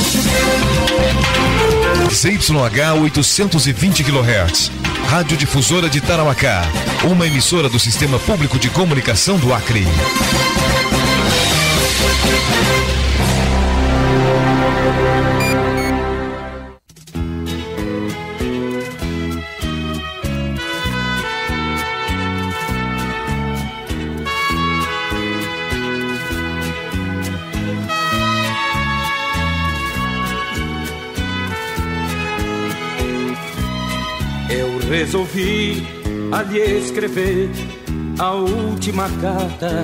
ZYH 820 kHz, Rádio Difusora de Tarauacá, uma emissora do Sistema Público de Comunicação do Acre. Resolvi a lhe escrever a última carta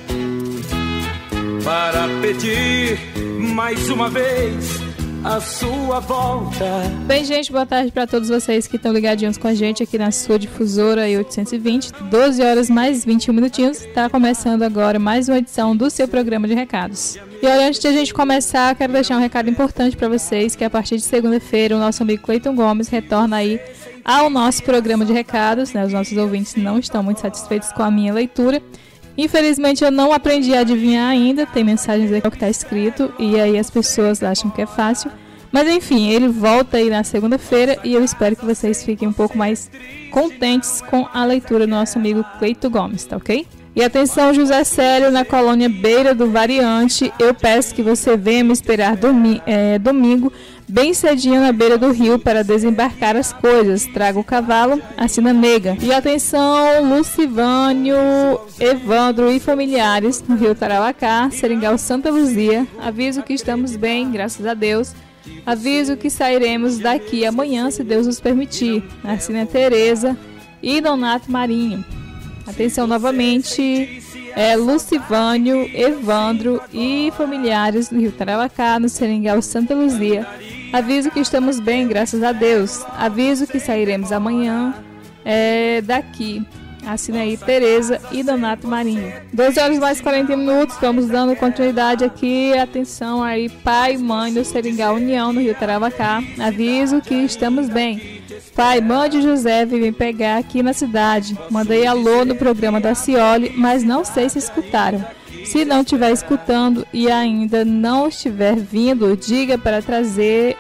para pedir mais uma vez a sua volta. Bem, gente, boa tarde para todos vocês que estão ligadinhos com a gente aqui na sua difusora 820, 12 horas mais 21 minutinhos. Está começando agora mais uma edição do seu programa de recados. E olha, antes de a gente começar, quero deixar um recado importante para vocês, que a partir de segunda-feira o nosso amigo Cleiton Gomes retorna aí ao nosso programa de recados, né? Os nossos ouvintes não estão muito satisfeitos com a minha leitura. Infelizmente eu não aprendi a adivinhar ainda, tem mensagens aí que está escrito e aí as pessoas acham que é fácil. Mas enfim, ele volta aí na segunda-feira e eu espero que vocês fiquem um pouco mais contentes com a leitura do nosso amigo Cleiton Gomes, tá ok? E atenção, José Célio, na colônia Beira do Variante, eu peço que você venha me esperar domingo, bem cedinho na beira do rio para desembarcar as coisas. Traga o cavalo, assina nega. E atenção, Lucivânio, Evandro e familiares no Rio Tarauacá, Seringal Santa Luzia. Aviso que estamos bem, graças a Deus. Aviso que sairemos daqui amanhã, se Deus nos permitir. Assina Tereza e Donato Marinho. Atenção novamente, Lucivânio, Evandro e familiares no Rio Tarauacá, no Seringal Santa Luzia. Aviso que estamos bem, graças a Deus. Aviso que sairemos amanhã daqui. Assina aí Tereza e Donato Marinho. 12 horas mais 40 minutos, vamos dando continuidade aqui. Atenção aí, pai e mãe do Seringal União, no Rio Tarauacá. Aviso que estamos bem. Pai, mande José vir me pegar aqui na cidade. Mandei alô no programa da Cioli, mas não sei se escutaram. Se não estiver escutando e ainda não estiver vindo, diga para trazer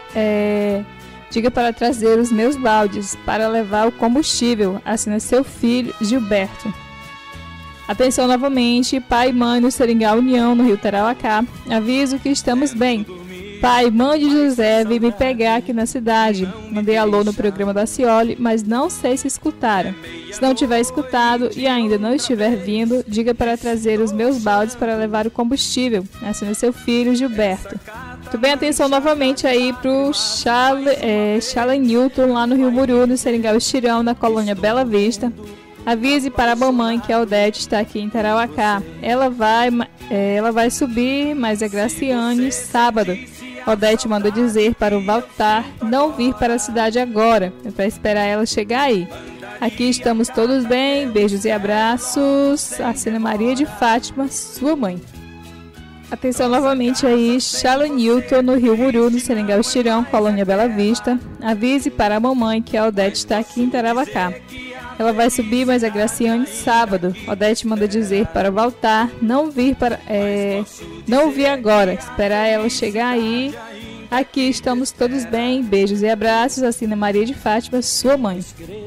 os meus baldes para levar o combustível. Assina seu filho, Gilberto. Atenção novamente, pai e mãe no Seringal União, no Rio Tarauacá. Aviso que estamos bem. Pai, mande José vir me pegar aqui na cidade. Mandei alô no programa da Cioli, mas não sei se escutaram. Se não tiver escutado e ainda não estiver vindo, diga para trazer os meus baldes para levar o combustível. Assina seu filho, Gilberto. Muito bem, atenção novamente aí para o Charlie Newton, lá no Rio Muru, no Seringal Estirão, na colônia Bela Vista. Avise para a mamãe que a Odete está aqui em Tarauacá. Ela vai subir, mas é Graciane, sábado. Odete mandou dizer para o Valtar não vir para a cidade agora, é para esperar ela chegar aí. Aqui estamos todos bem, beijos e abraços. Assina Maria de Fátima, sua mãe. Atenção novamente aí, Charlie Newton, no Rio Muru, no Seringal Estirão, colônia Bela Vista. Avise para a mamãe que a Odete está aqui em Tarauacá. Ela vai subir, mas é Graciane, sábado. Odete manda dizer para Valtar não vir agora, esperar ela chegar aí. Aqui estamos todos bem, beijos e abraços. Assina Maria de Fátima, sua mãe.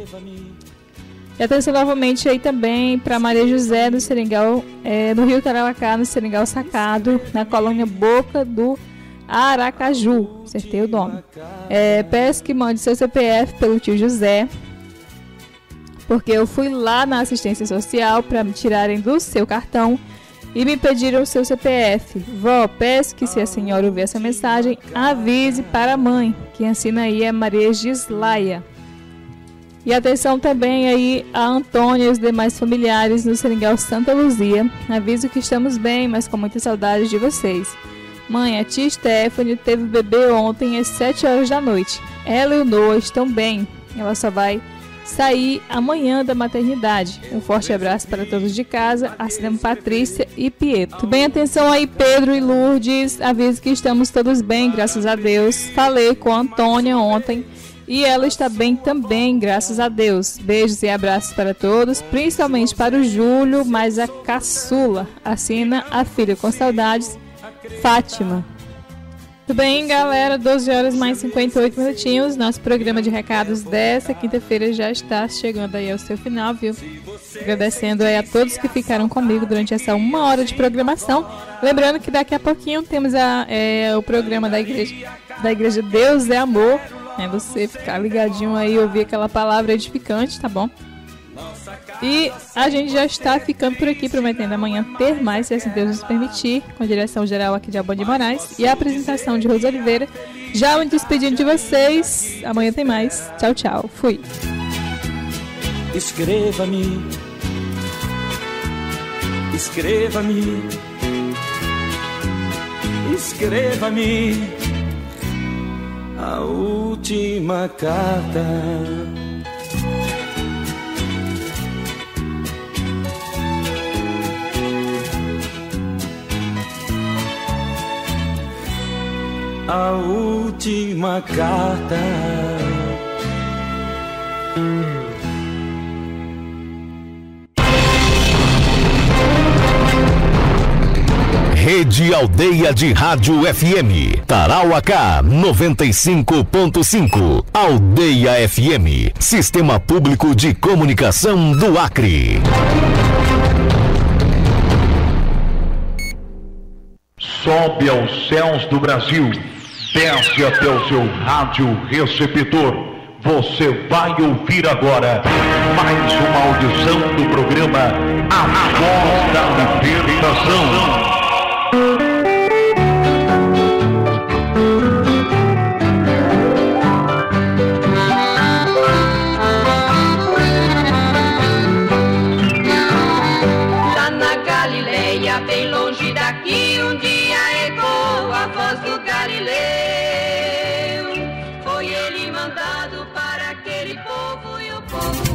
E atenção novamente aí também para Maria José do Seringal, no Rio Tarauacá, no Seringal Sacado, na colônia Boca do Aracaju. Acertei o nome. Peço que mande seu CPF pelo tio José, porque eu fui lá na assistência social para me tirarem do seu cartão e me pediram o seu CPF. Vó, peço que, se a senhora ouvir essa mensagem, avise para a mãe. Quem assina aí é Maria Gislaia. E atenção também aí a Antônia e os demais familiares no Seringal Santa Luzia. Aviso que estamos bem, mas com muita saudade de vocês. Mãe, a tia Stephanie teve bebê ontem às 7 horas da noite. Ela e o Noah estão bem. Ela só vai sair amanhã da maternidade. Um forte abraço para todos de casa. Assinamos Patrícia e Pietro. Bem, atenção aí, Pedro e Lourdes. Aviso que estamos todos bem, graças a Deus. Falei com a Antônia ontem e ela está bem também, graças a Deus. Beijos e abraços para todos, principalmente para o Júlio, mas a caçula. Assina a filha com saudades, Fátima. Tudo bem, galera? 12 horas mais 58 minutinhos. Nosso programa de recados dessa quinta-feira já está chegando aí ao seu final, viu? Agradecendo aí a todos que ficaram comigo durante essa 1 hora de programação. Lembrando que daqui a pouquinho temos o programa da Igreja Deus é Amor. Você ficar ligadinho aí e ouvir aquela palavra edificante, tá bom? E a gente já está ficando por aqui, prometendo amanhã ter mais, se assim Deus nos permitir, com a direção geral aqui de Albão de Moraes e a apresentação de Rosa Oliveira. Já me despedindo de vocês, amanhã tem mais. Tchau, tchau. Fui. Escreva-me, escreva-me, escreva-me a última carta. A última carta. Rede Aldeia de Rádio FM, Tarauacá 95.5, Aldeia FM, Sistema Público de Comunicação do Acre. Sobe aos céus do Brasil, desce até o seu rádio receptor. Você vai ouvir agora mais uma audição do programa A Voz da Libertação. Lá na Galileia, bem longe daqui, um dia ecoou a voz do Galileu. Foi ele mandado para aquele povo e o povo...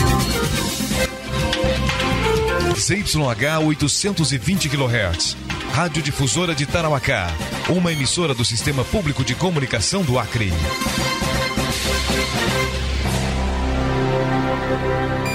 ZYH 820 kHz, Rádio Difusora de Tarauacá, uma emissora do Sistema Público de Comunicação do Acre.